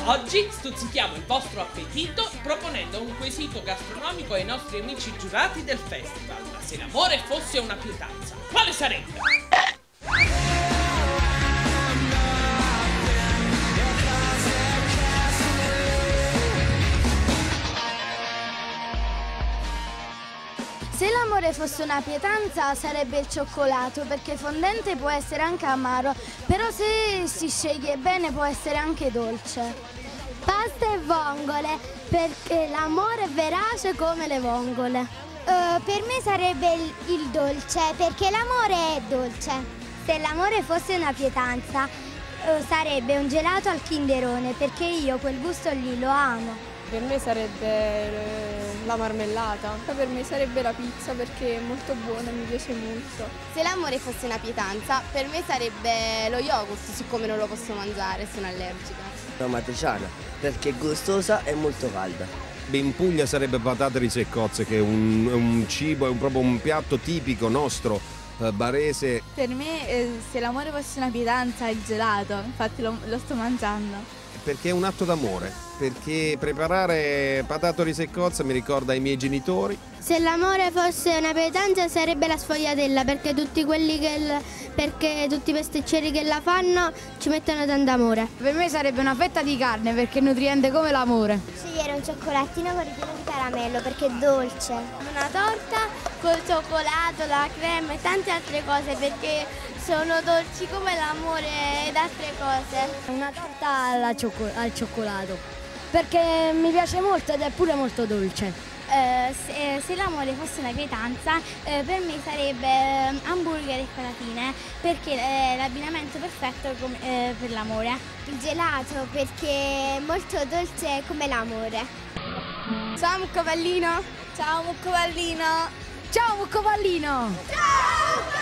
Oggi stuzzichiamo il vostro appetito proponendo un quesito gastronomico ai nostri amici giurati del festival. Se l'amore fosse una pietanza, quale sarebbe? Se l'amore fosse una pietanza sarebbe il cioccolato, perché fondente può essere anche amaro, però se si sceglie bene può essere anche dolce. Pasta e vongole, perché l'amore è verace come le vongole. Per me sarebbe il dolce, perché l'amore è dolce. Se l'amore fosse una pietanza sarebbe un gelato al Kinderone, perché io quel gusto lì lo amo. Per me sarebbe la marmellata, per me sarebbe la pizza perché è molto buona, mi piace molto. Se l'amore fosse una pietanza, per me sarebbe lo yogurt, siccome non lo posso mangiare, sono allergica. L'amatriciana, perché è gustosa e molto calda. In Puglia sarebbe patate risi e cozze, che è un cibo, è proprio un piatto tipico nostro barese. Per me se l'amore fosse una pietanza è il gelato, infatti lo sto mangiando. Perché è un atto d'amore, perché preparare patate risi e cozze mi ricorda i miei genitori. Se l'amore fosse una pietanza sarebbe la sfogliatella, perché tutti i pasticceri che la fanno ci mettono tanto amore. Per me sarebbe una fetta di carne, perché è nutriente come l'amore. Scegliere un cioccolatino con ripieno di caramello, perché è dolce. Una torta col cioccolato, la crema e tante altre cose, perché sono dolci come l'amore ed altre cose. Una torta al cioccolato, perché mi piace molto ed è pure molto dolce. Se l'amore fosse una pietanza, per me sarebbe hamburger e patatine, perché è l'abbinamento perfetto per l'amore. Il gelato, perché è molto dolce come l'amore. Ciao Muccovallino! Ciao Muccovallino! Ciao Muccovallino! Ciao!